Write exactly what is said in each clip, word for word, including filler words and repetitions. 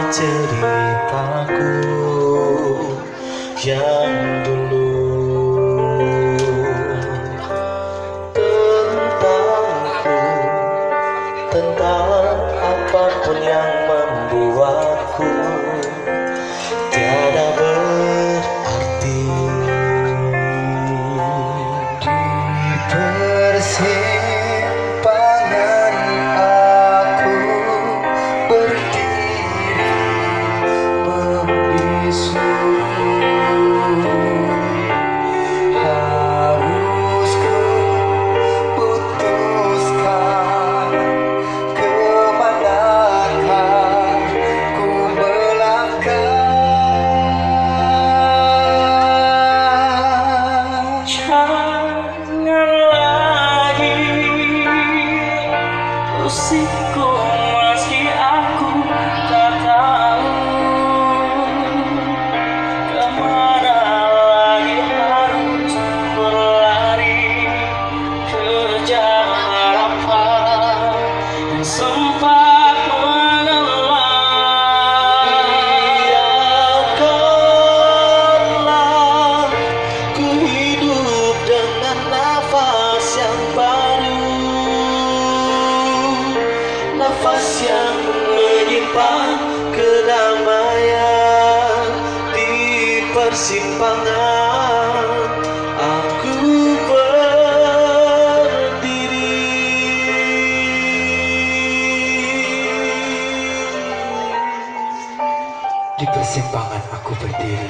ceritaku yang dulu tentangku, tentang apapun yang membuatku tiada berarti. Di persimpangan aku berdiri membisu. Harus ku putuskan kemanakah ku melangkah. Jangan lagi usikku meski aku tak tahu kemana lagi harus berlari, kejar harapan yang sempat mengelam. Biarkanlah ku hidup dengan nafas yang baru, nafas yang menyimpan kedamaian. Di persimpangan aku berdiri. Di persimpangan aku berdiri,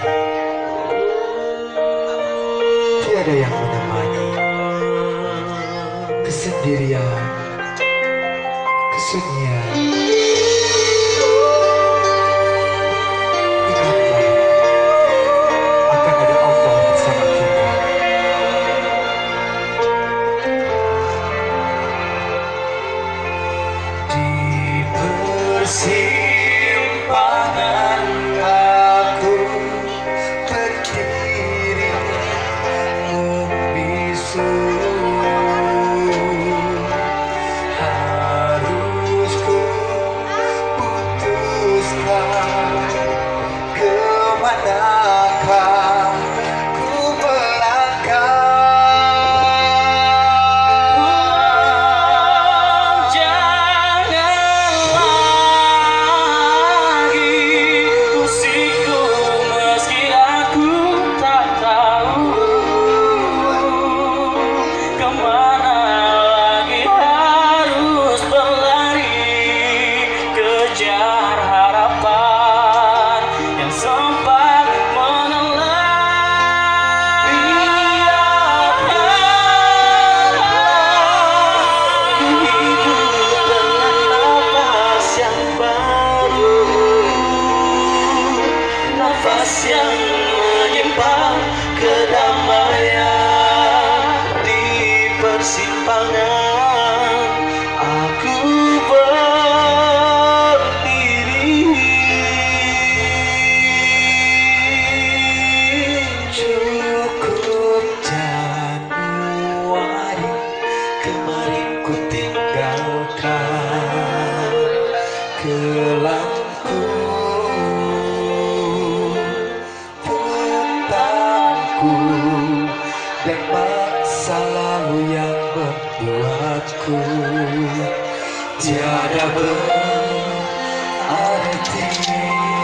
tiada yang menemani, kesendirian, kesunyian. Ingatlah, akan ada Allah bersama kita. Di persimpangan aku berdiri membisu. Harus ku putuskan kemanakah ku melangkah. Jangan lagi usikku meski aku tak tahu kemana lagi harus berlari, kejar harapan yang sempat mengelam. Biarkanlah ku hidup dengan nafas yang baru, nafas yang menyimpan kedamaian. Di persimpangan aku berdiri. Cukup Januari, kemarin ku tinggalkan kelamku tentangku dan masa lalu yang membuatku tiada berarti.